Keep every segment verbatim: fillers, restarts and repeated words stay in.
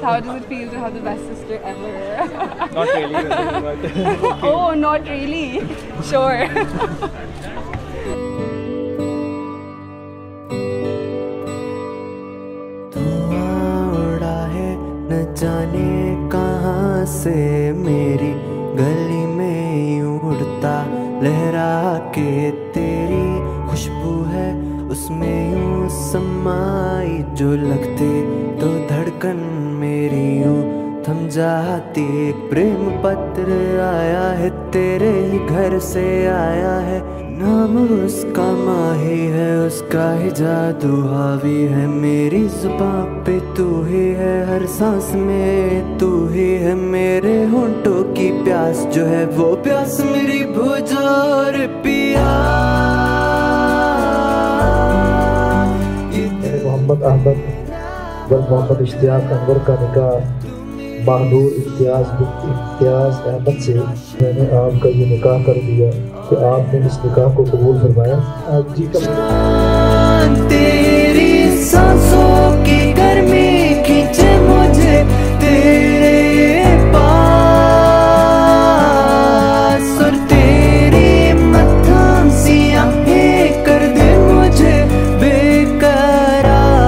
how does it feel to have the best sister ever? Not really. But okay. Oh, not really. Sure. धुआं उड़ा है न जाने कहाँ से, मेरी गली में यूं उड़ता लहरा के तेरी खुशबू है उसमें यूं समाई, जो लगते तो धड़कन मेरी यूं थम जाती। एक प्रेम पत्र आया है तेरे ही घर से आया है, नाम उसका माही है, उसका ही जादू हावी है। मेरी जुबान पे तू ही है, हर सांस में तू ही है, मेरे होंठों की प्यास जो है वो प्यास मेरी बुझा और पिया। मोहम्मद अहमद व मोहम्मद इश्तियाक अनवर का निकाह बहादुर इम्तियाज इम्तियाज अहमद से मैंने आपका ये निकाह कर दिया कि आपने इस निकाह को कबूल फरमाया। आप जी का तेरी सांसों की गर्मी खींचे मुझे तेरे पास, और तेरी मत्थम सी आंखें कर दे मुझे बेकरार।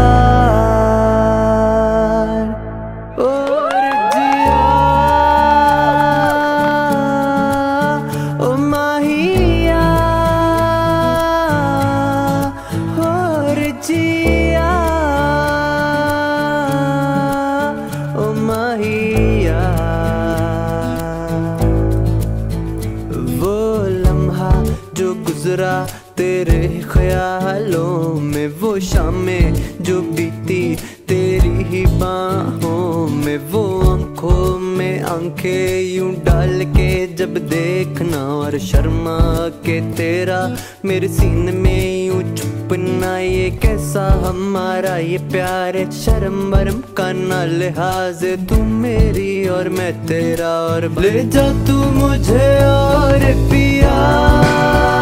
और जिया ओ माहिया, और जिया ओ माहिया। वो लम्हा जो गुजरा तेरे ख्यालों में, वो शामें जो बीती तेरी ही बाहों में, वो आंखों में आंखें यूं डाल के जब देखना और शर्मा के तेरा मेरे सीने में यूं छुपना, ये कैसा हमारा ये प्यार है। शर्म वरम का ना लिहाज, तू मेरी और मैं तेरा, और ले जा तू मुझे और पिया।